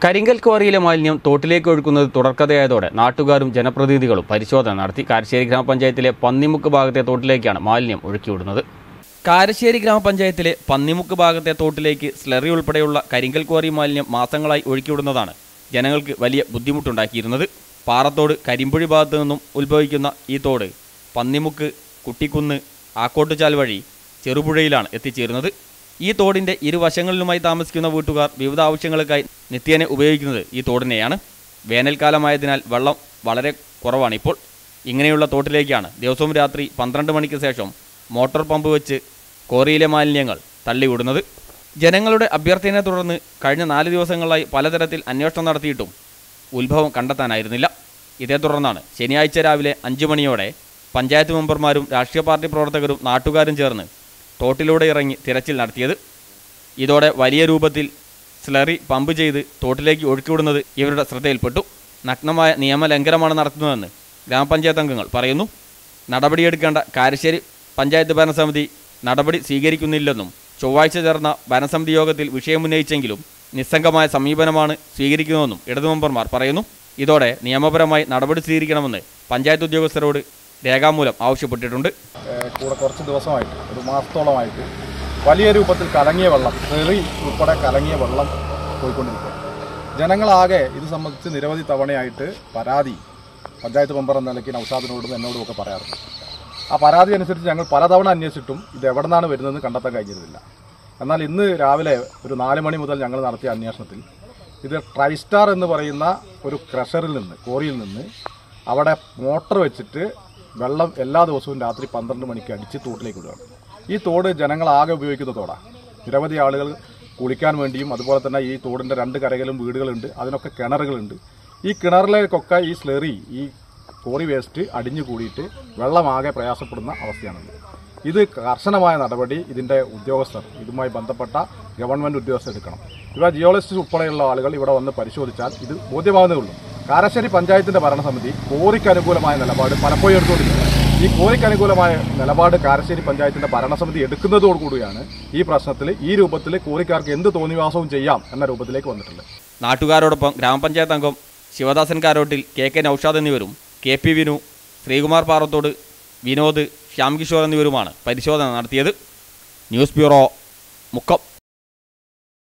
കരിങ്കൽ ക്വാറിയിലെ മാലിന്യം തോട്ടിലേക്ക് ഒഴുക്കുന്നത് തുടർക്കഥയായതോടെ നാട്ടുകാരും ജനപ്രതിനിധികളും പരിശോധന നടത്തി. കാരശ്ശേരി ഗ്രാമപഞ്ചായത്തിലെ പന്നിമുക്ക് ഭാഗത്തെ തോട്ടിലേക്കാണ് മാലിന്യം ഒഴുക്കിവിടുന്നത്. കാരശ്ശേരി ഗ്രാമപഞ്ചായത്തിലെ പന്നിമുക്ക് ഭാഗത്തെ തോട്ടിലേക്ക് സ്ലറി ഉൾപ്പെടെയുള്ള കരിങ്കൽ ക്വാറി മാലിന്യം മാസങ്ങളായി ഒഴുക്കിവിടുന്നതാണ് ജനങ്ങൾക്ക് വലിയ ബുദ്ധിമുട്ടുണ്ടാക്കിയിരുന്നത്. പാറത്തോട് കരിമ്പുഴി ഭാഗത്തു നിന്നും ഉത്ഭവിക്കുന്ന ഈ തോട് പന്നിമുക്ക്, കുട്ടിക്കുന്ന്, ആക്കോട്ടുചാൽ വഴി ചെറുപുഴയിലാണ് എത്തിച്ചേരുന്നത്. ഈ തോടിൻ്റെ ഇരുവശങ്ങളിലുമായി താമസിക്കുന്ന വീട്ടുകാർ വിവിധ ആവശ്യങ്ങൾക്കായി നിത്യേന ഉപയോഗിക്കുന്നത് ഈ തോടിനെയാണ്. വേനൽക്കാലമായതിനാൽ വെള്ളം വളരെ കുറവാണിപ്പോൾ. ഇങ്ങനെയുള്ള തോട്ടിലേക്കാണ് ദിവസവും രാത്രി 12 മണിക്ക് ശേഷം മോട്ടോർ പമ്പ് വെച്ച് ക്വാറിയിലെ മാലിന്യങ്ങൾ തള്ളിവിടുന്നത്. ജനങ്ങളുടെ അഭ്യർത്ഥനയെ തുടർന്ന് കഴിഞ്ഞ 4 ദിവസങ്ങളായി പലതരത്തിൽ അന്വേഷണം നടത്തിയിട്ടും ഉത്ഭവം കണ്ടെത്താനായിരുന്നില്ല. ഇതേ തുടർന്നാണ് ശനിയാഴ്ച രാവിലെ 5 മണിയോടെ പഞ്ചായത്ത് മെമ്പർമാരും രാഷ്ട്രീയ പാർട്ടി പ്രവർത്തകരും നാട്ടുകാരും ചേർന്ന് തോട്ടിലൂടെ ഇറങ്ങി തിരച്ചിൽ നടത്തിയത്. ഇതോടെ വലിയ രൂപത്തിൽ സ്ലറി പമ്പ് ചെയ്ത് തോട്ടിലേക്ക് ഒഴുക്കിവിടുന്നത് ഇവരുടെ ശ്രദ്ധയിൽപ്പെട്ടു. നഗ്നമായ നിയമലംഘനമാണ് നടത്തുന്നതെന്ന് ഗ്രാമപഞ്ചായത്ത് അംഗങ്ങൾ പറയുന്നു. നടപടിയെടുക്കേണ്ട കാരശ്ശേരി പഞ്ചായത്ത് ഭരണസമിതി നടപടി സ്വീകരിക്കുന്നില്ലെന്നും ചൊവ്വാഴ്ച ചേർന്ന ഭരണസമിതി യോഗത്തിൽ വിഷയമുന്നയിച്ചെങ്കിലും നിസ്സംഗമായ സമീപനമാണ് സ്വീകരിക്കുന്നതെന്നും ഇടതു മെമ്പർമാർ പറയുന്നു. ഇതോടെ നിയമപരമായി നടപടി സ്വീകരിക്കണമെന്ന് പഞ്ചായത്ത് ഉദ്യോഗസ്ഥരോട് രേഖാമൂലം ആവശ്യപ്പെട്ടിട്ടുണ്ട്. കുറച്ച് ദിവസമായിട്ട്, ഒരു മാസത്തോളമായിട്ട് വലിയ രൂപത്തിൽ കലങ്ങിയ വെള്ളം, തെറി ഉൾപ്പെടെ കലങ്ങിയ വെള്ളം പോയിക്കൊണ്ടിരിക്കുക. ജനങ്ങളാകെ ഇത് സംബന്ധിച്ച് നിരവധി തവണയായിട്ട് പരാതി പഞ്ചായത്ത് മെമ്പർ എന്ന നിലയ്ക്ക് നൗഷാദിനോടും എന്നോടുമൊക്കെ പറയാറുണ്ട്. ആ പരാതി അനുസരിച്ച് ഞങ്ങൾ പലതവണ അന്വേഷിച്ചിട്ടും ഇത് എവിടെ നിന്നാണ് വരുന്നതെന്ന് കണ്ടെത്താൻ കഴിഞ്ഞിരുന്നില്ല. എന്നാൽ ഇന്ന് രാവിലെ ഒരു 4 മണി മുതൽ ഞങ്ങൾ നടത്തിയ അന്വേഷണത്തിൽ ഇത് ട്രൈസ്റ്റാർ എന്ന് പറയുന്ന ഒരു ക്രഷറിൽ നിന്ന്, ക്വാറിയിൽ നിന്ന് അവിടെ മോട്ടർ വെച്ചിട്ട് വെള്ളം എല്ലാ ദിവസവും രാത്രി 12 മണിക്ക് അടിച്ച് തോട്ടിലേക്ക് വിടുകയാണ്. ഈ തോട് ജനങ്ങളാകെ ഉപയോഗിക്കുന്ന തോടാണ്. നിരവധി ആളുകൾ കുളിക്കാൻ വേണ്ടിയും, അതുപോലെ തന്നെ ഈ തോടിൻ്റെ 2 കരകളിലും വീടുകളുണ്ട്, അതിനൊക്കെ കിണറുകളുണ്ട്. ഈ കിണറിലേക്കൊക്കെ ഈ സ്ലറി, ഈ ക്വാറി വേസ്റ്റ് അടിഞ്ഞു കൂടിയിട്ട് വെള്ളമാകെ പ്രയാസപ്പെടുന്ന അവസ്ഥയാണുള്ളത്. ഇത് കർശനമായ നടപടി ഇതിൻ്റെ ഉദ്യോഗസ്ഥർ, ഇതുമായി ബന്ധപ്പെട്ട ഗവൺമെൻറ് ഉദ്യോഗസ്ഥർ എടുക്കണം. ഇവ ജിയോളജിസ്റ്റ് ഉൾപ്പെടെയുള്ള ആളുകൾ ഇവിടെ വന്ന് പരിശോധിച്ചാൽ ഇത് ബോധ്യമാകുന്നേ ഉള്ളൂ. കാരശ്ശേരി പഞ്ചായത്തിന്റെ ഭരണസമിതി ക്വാറിക്ക് അനുകൂലമായ നിലപാട് പലപ്പോഴും എടുത്തുകൊണ്ടിരിക്കുന്നത്. ഈ ക്വാറിക്ക് അനുകൂലമായ നിലപാട് കാരശ്ശേരി പഞ്ചായത്തിന്റെ ഭരണസമിതി എടുക്കുന്നതോടുകൂടിയാണ് ഈ പ്രശ്നത്തിൽ ഈ രൂപത്തിൽ ക്വാറിക്കാർക്ക് എന്ത് തോന്നിവാസവും ചെയ്യാം എന്ന രൂപത്തിലേക്ക് വന്നിട്ടുള്ളത്. നാട്ടുകാരോടൊപ്പം ഗ്രാമപഞ്ചായത്ത് അംഗം ശിവദാസൻ കാരോട്ടിൽ, കെ നൌഷാദ് എന്നിവരും KP വിനു, ശ്രീകുമാർ പാറത്തോട്, വിനോദ്, ശ്യാം കിഷോർ എന്നിവരുമാണ് പരിശോധന നടത്തിയത്. News bureau, Mukkam.